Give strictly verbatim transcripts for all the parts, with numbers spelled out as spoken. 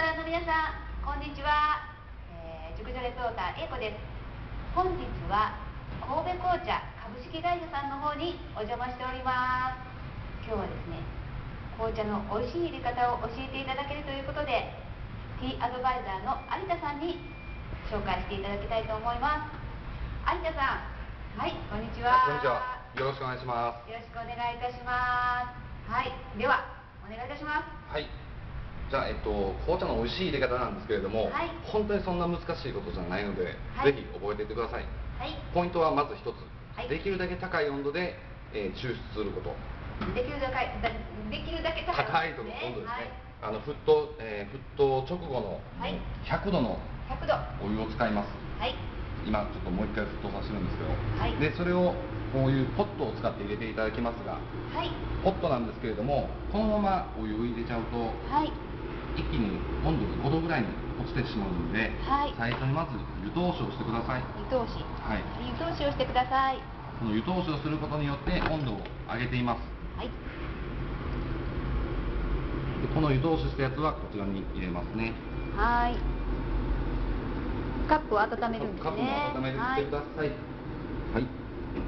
ターの皆さん、こんにちは。えー、熟女レポーター A 子です。本日は神戸紅茶株式会社さんの方にお邪魔しております。今日はですね、紅茶の美味しい入れ方を教えていただけるということで、ティーアドバイザーの有田さんに紹介していただきたいと思います。有田さん、はい、こんにちは。 こんにちは。よろしくお願いします。 よろしくお願いいたします。はい、ではお願いいたします。 はい。じゃあ、えっと、紅茶の美味しい入れ方なんですけれども、はい、本当にそんな難しいことじゃないので、はい、ぜひ覚えていってください。はい、ポイントはまず一つ、はい、できるだけ高い温度で、えー、抽出すること。できるだけできるだけ高い温度ですね。温度ですね。はい、あの沸騰、えー、沸騰直後のひゃくどのお湯を使います。はい、今ちょっともう一回沸騰させるんですけど、はい、でそれをこういうポットを使って入れていただきますが、はい、ポットなんですけれども、このままお湯を入れちゃうと、はい、一気に温度がごどぐらいに落ちてしまうので、はい、最初にまず湯通しをしてください。湯通し、はい、湯通しをしてください。この湯通しをすることによって温度を上げています。はい、でこの湯通ししたやつはこちらに入れますね。はい、カップを温めるんですね。カップも温めてみてください。はい、はい、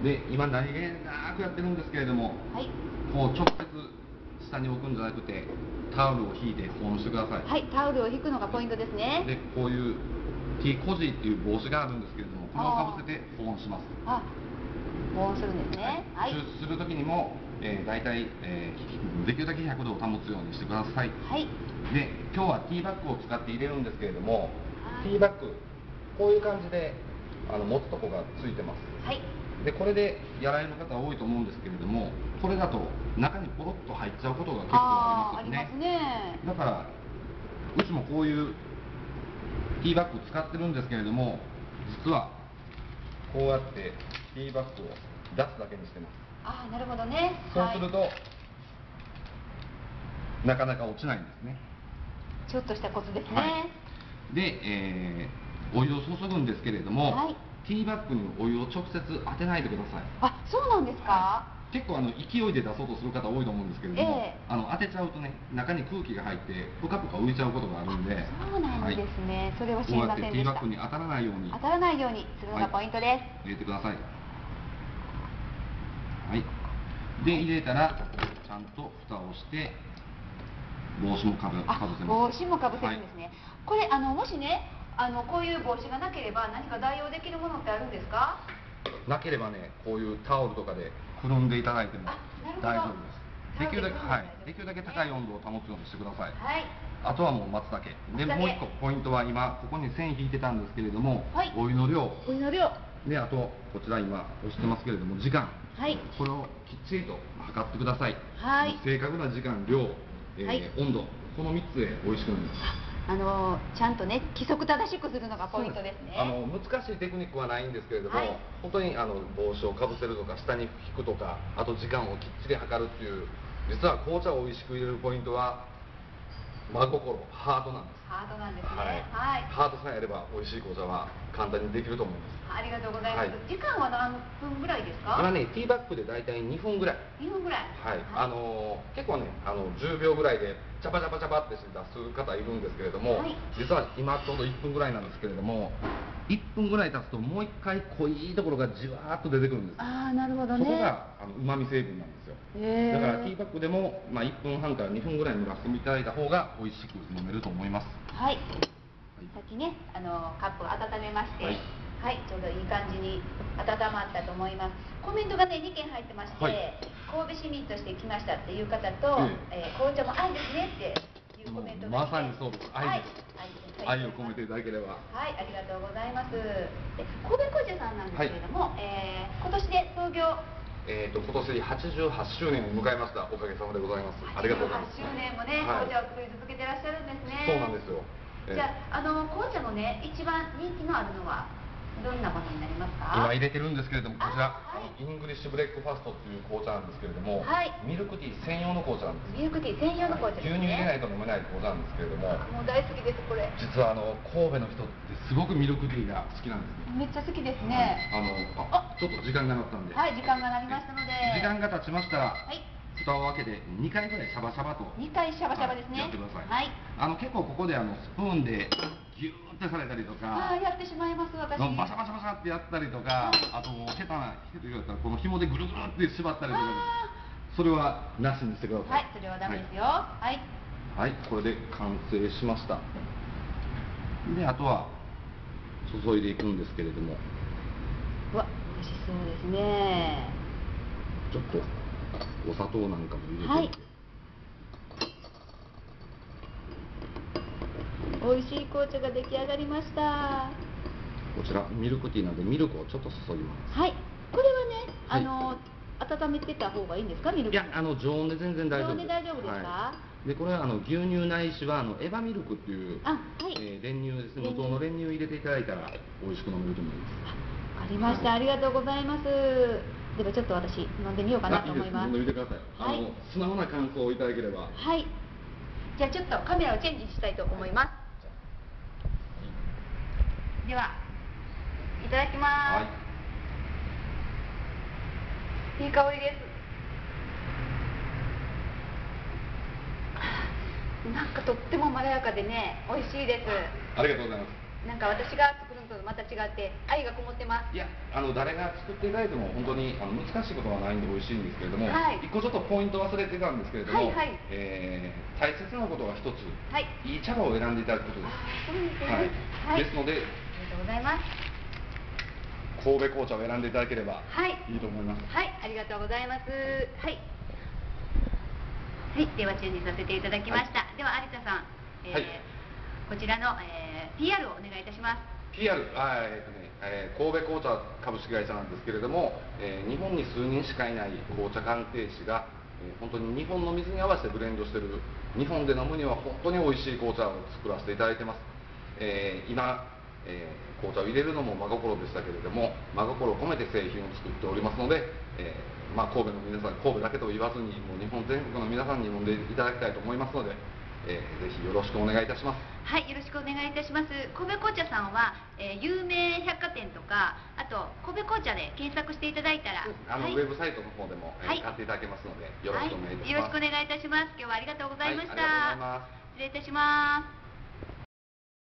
で今何気なくやってるんですけれども、はい、こう直接下に置くんじゃなくてタオルを引いて保温してください。はい、タオルを引くのがポイントですね。でこういうティーコジーっていう帽子があるんですけれども、これをかぶせて保温します。あ、保温するんですね。はい、抽出する時にも、えー、大体、えー、できるだけひゃくどを保つようにしてください。はい、で今日はティーバッグを使って入れるんですけれども、ティーバッグこういう感じであの持つとこがついてます。はい、でこれでやられる方多いと思うんですけれども、これだと中にポロッと入っちゃうことが結構ありますよね。ありますね。だからうちもこういうティーバッグ使ってるんですけれども、実はこうやってティーバッグを出すだけにしてます。ああ、なるほどね。そうすると、はい、なかなか落ちないんですね。ちょっとしたコツですね。はい、で、えー、お湯を注ぐんですけれども、はい、ティーバッグにお湯を直接当てないでください。あ、そうなんですか。はい、結構あの勢いで出そうとする方多いと思うんですけれども、えー、あの当てちゃうとね、中に空気が入ってぷかぷか浮いちゃうことがあるんで。そうなんですね。はい、それは知りませんでした。こうやってティーバッグに当たらないように当たらないようにするのがポイントです。はい、入れてください。はい、で入れたらちゃんと蓋をして帽子もかぶかぶせます。帽子もかぶせるんですね。はい、これあのもしね、あのこういう帽子がなければ何か代用できるものってあるんですか？なければね、こういうタオルとかでくるんでいただいても大丈夫です。できるだけ、はい、できるだけ高い温度を保つようにしてください。はい、あとはもう待つだけで、もう一個ポイントは今ここに線引いてたんですけれども、はい、お湯の量、お湯の量で、あとこちら今押してますけれども時間、はい、これをきっちりと測ってください。はい、正確な時間、量、えーはい、温度、このみっつで美味しくなります。あのちゃんとね、規則正しくするのがポイントですね。あの難しいテクニックはないんですけれども、はい、本当にあの帽子をかぶせるとか下に引くとか、あと時間をきっちり測るっていう、実は紅茶を美味しく入れるポイントは真心、ハートなんです。ハートなんですね。はい、ハートさえあれば美味しい紅茶は簡単にできると思います。ありがとうございます。はい、時間は何分ぐらいですか？今ね、ティーバッグで大体にふんぐらい。にふんぐらい。はい。はい、あの結構ね、あのじゅうびょうぐらいでチャパチャパチャパってして出す方いるんですけれども、はい、実は今ちょうどいっぷんぐらいなんですけれども、いっぷんぐらい経つともう一回濃いところがじわーっと出てくるんです。ああ、なるほどね。そこがあの旨味成分なんですよ。へー。だからティーバッグでも、まあ、いっぷんはんからにふんぐらい蒸らしていただいた方が美味しく飲めると思います。はい。さっきね、あのカップを温めまして、はい、はい、ちょうどいい感じに温まったと思います。コメントがねにけん入ってまして、はい、神戸市民として来ましたっていう方と、えーえー、紅茶も愛ですねっていうコメントが、まさにそうです。愛です。はい、愛を込めていただければ。はい、ありがとうございます。で、神戸紅茶さんなんですけれども、はい、えー、今年で創業えーと今年はちじゅうはちしゅうねんを迎えました。おかげさまでございます。ありがとうございます。はちじゅうはちしゅうねんもね、紅茶を作り続けてらっしゃるんですね。そうなんですよ。じゃあ、あの紅茶のね、一番人気のあるのはどんなものになりますか？今入れてるんですけれども、こちら、はい、イングリッシュブレックファストっていう紅茶なんですけれども、はい、ミルクティー専用の紅茶なんです。ミルクティー専用の紅茶ですね。牛乳入れないと飲めない紅茶なんですけれども、もう大好きですこれ。実はあの神戸の人ってすごくミルクティーが好きなんですね。めっちゃ好きですね。あのあちょっと時間がなったんで。はい、時間がなりましたので。時間が経ちましたら、はい、 蓋を開けてにかいぐらいシャバシャバとにかいシャバシャバですね、 はい、やってください。 はい。 あの結構ここであのスプーンでギューってされたりとか、 ああ、やってしまいます私。 バシャバシャバシャってやったりとか、あと下手な人だったらこの紐でぐるぐるって縛ったりとか、それはなしにしてください。 はい、それはダメですよ。はい。 はい、これで完成しました。で、あとは注いでいくんですけれども。 うわ、美味しそうですね。 ちょっとお砂糖なんかも入れてみて。 はい。美味しい紅茶が出来上がりました。 こちらミルクティーなのでミルクをちょっと注ぎます。 はい。これはね、あの、はい、温めてた方がいいんですか、ミルク？ いや、あの常温で全然大丈夫です。 常温で大丈夫ですか？はい、 でこれはあの牛乳ないしはあのエバミルクっていう、 あ、はい、 えー、練乳ですね。無糖の練乳を入れていただいたら美味しく飲めると思います。 わかりました、はい、ありがとうございます。ではちょっと私飲んでみようかなと思います。 飲んでみてください。はい、あの素直な感想をいただければ。 はい。じゃあちょっとカメラをチェンジしたいと思います。はい、では。いただきます。はい、いい香りです。なんかとってもまろやかでね、美味しいです。 ありがとうございます。 なんか私が作るのとまた違って愛がこもってます。 いや、あの誰が作っていただいても本当にあの難しいことはないんで美味しいんですけれども、はい、一個ちょっとポイント忘れてたんですけれども、はいはい、えー、大切なことが一つ、はい、いい茶葉を選んでいただくことです。そうですね。はい。ですので、ありがとうございます。神戸紅茶を選んでいただければいいと思います。はい、はい、ありがとうございます。はい。はい、ではチェンジさせていただきました。はい、では有田さん、えーはい、こちらの、えー、ピーアール をお願いいたします。ピーアール、あー、えーとねえー、神戸紅茶株式会社なんですけれども、えー、日本に数人しかいない紅茶鑑定士が、えー、本当に日本の水に合わせてブレンドしている、日本で飲むには本当に美味しい紅茶を作らせていただいてます。えー、今えー、紅茶を入れるのも真心でしたけれども、真心を込めて製品を作っておりますので、えーまあ、神戸の皆さん、神戸だけと言わずにもう日本全国の皆さんに飲んでいただきたいと思いますので、えー、ぜひよろしくお願いいたします。はい、よろしくお願いいたします。神戸紅茶さんは、えー、有名百貨店とか、あと神戸紅茶で検索していただいたら、あの、はい、ウェブサイトの方でも、えーはい、買っていただけますので、よろしくお願いいたします。はい、よろしくお願いいたします。今日はありがとうございました。はい、ありがとうございます。失礼いたします。